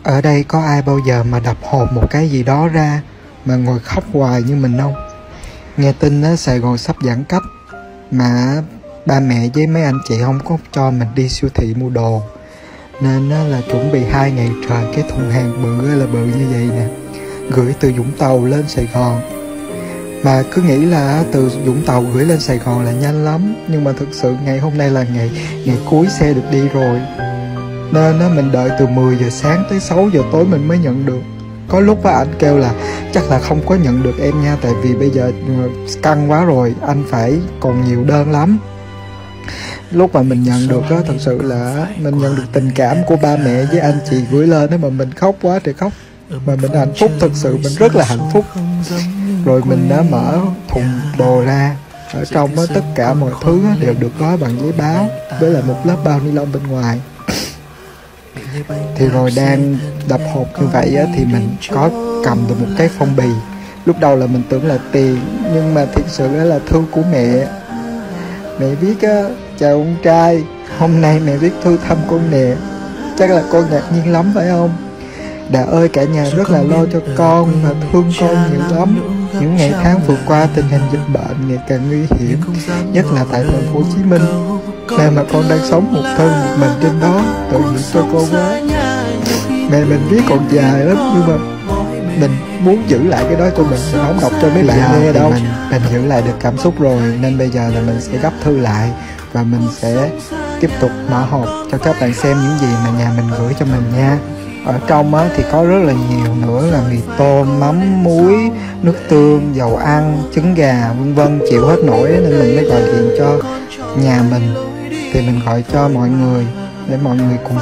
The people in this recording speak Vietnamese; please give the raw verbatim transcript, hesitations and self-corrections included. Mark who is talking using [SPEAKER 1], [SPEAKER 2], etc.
[SPEAKER 1] Ở đây có ai bao giờ mà đập hộp một cái gì đó ra mà ngồi khóc hoài như mình không? Nghe tin á, Sài Gòn sắp giãn cách mà ba mẹ với mấy anh chị không có cho mình đi siêu thị mua đồ, nên á, là chuẩn bị hai ngày trời cái thùng hàng bự là bự như vậy nè, gửi từ Vũng Tàu lên Sài Gòn. Mà cứ nghĩ là từ Vũng Tàu gửi lên Sài Gòn là nhanh lắm, nhưng mà thực sự ngày hôm nay là ngày ngày cuối xe được đi rồi, nên á, mình đợi từ mười giờ sáng tới sáu giờ tối mình mới nhận được. Có lúc á, anh kêu là chắc là không có nhận được em nha, tại vì bây giờ căng quá rồi, anh phải còn nhiều đơn lắm. Lúc mà mình nhận được á, thật sự là mình nhận được tình cảm của ba mẹ với anh chị gửi lên đó, mà mình khóc quá trời khóc. Mà mình hạnh phúc, thật sự mình rất là hạnh phúc. Rồi mình đã mở thùng đồ ra, ở trong á, tất cả mọi thứ á, đều được gói bằng giấy báo với là một lớp bao ni lông bên ngoài. Thì rồi đang đập hộp như vậy á, thì mình có cầm được một cái phong bì. Lúc đầu là mình tưởng là tiền, nhưng mà thực sự là thư của mẹ. Mẹ viết á: chào ông trai, hôm nay mẹ viết thư thăm con nè. Chắc là con ngạc nhiên lắm phải không? Đã ơi, cả nhà rất là lo cho con và thương con nhiều lắm. Những ngày tháng vừa qua tình hình dịch bệnh ngày càng nguy hiểm, nhất là tại thành phố Hồ Chí Minh, nơi mà con đang sống một thân một mình trên đó. Tội nghiệp cho con quá. Mẹ mình viết còn dài lắm, nhưng mà mình muốn giữ lại cái đó cho mình, mình không đọc cho mấy bạn nghe đâu. Mình, mình giữ lại được cảm xúc rồi, nên bây giờ là mình sẽ gấp thư lại và mình sẽ tiếp tục mở hộp cho các bạn xem những gì mà nhà mình gửi cho mình nha. Ở trong á, thì có rất là nhiều nữa là mì tôm, mắm, muối, nước tương, dầu ăn, trứng gà vân vân, chịu hết nổi nên mình mới gọi điện cho nhà mình. Thì mình gọi cho mọi người để mọi người cùng